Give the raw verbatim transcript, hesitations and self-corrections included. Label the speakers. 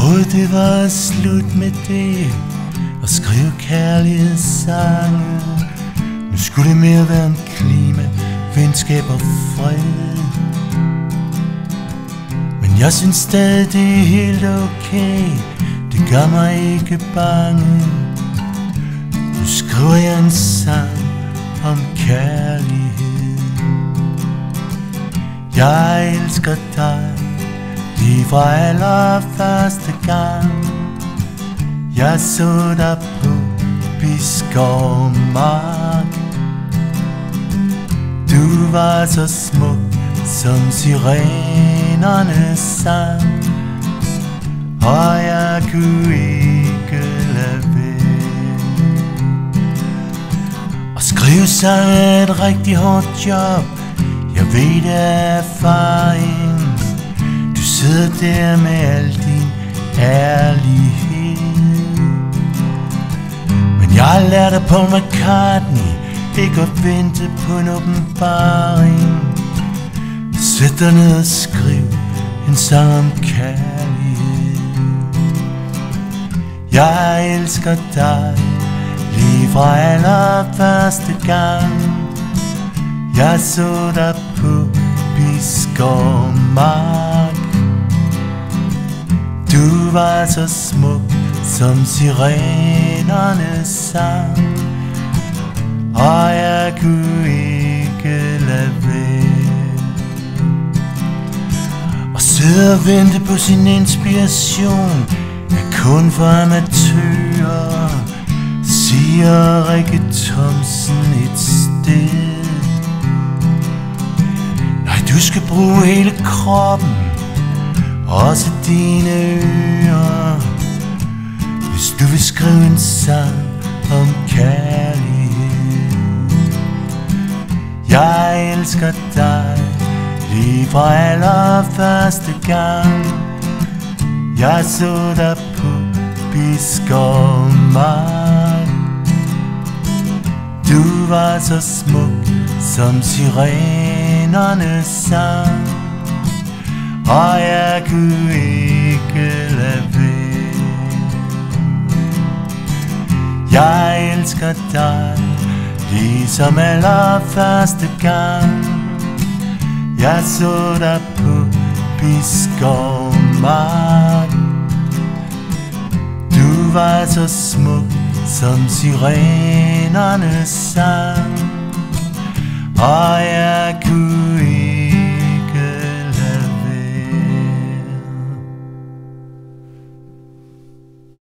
Speaker 1: troede det var slut med det at skrive kærlighedssange. Nu skulle det mere være om klima, venskab og fred. Men jeg synes stadig det er helt okay, det gør mig ikke bange. Nu skriver jeg en sang om kærlighed. Jeg elsker dig lige fra allerførste gang jeg så dig på Bidskov Mark. Du var så smuk som sirenernes sang, og jeg kunne ikke lade være. At skrive sang er et rigtig hårdt job, jeg ved det af erfaring. Du sidder der med al din ærlighed, men jeg har lært af Paul McCartney ikke at vente på en åbenbaring. Sæt dig ned og skriv en sang om kærlighed. Jeg elsker dig lige fra allerførste gang jeg så dig på Bidskov Mark. Du var så smuk som sirenernes sang, og jeg kunne ikke lade være. Og sidde og vente på sin inspiration er kun for amatører, siger Rikke Thomsen et sted. Nej, du skal bruge hele kroppen, også dine ører, hvis du vil skrive en sang om kærlighed. Jeg elsker dig lige fra allerførste gang jeg så dig på Bidskov Mark. Du var så smuk som sirenernes sang, og jeg kunne ikke lade være. Jeg elsker dig ligesom allerførste gang jeg så dig på Bidskov Mark. Du var så smuk som sirenernes sang, og jeg kunne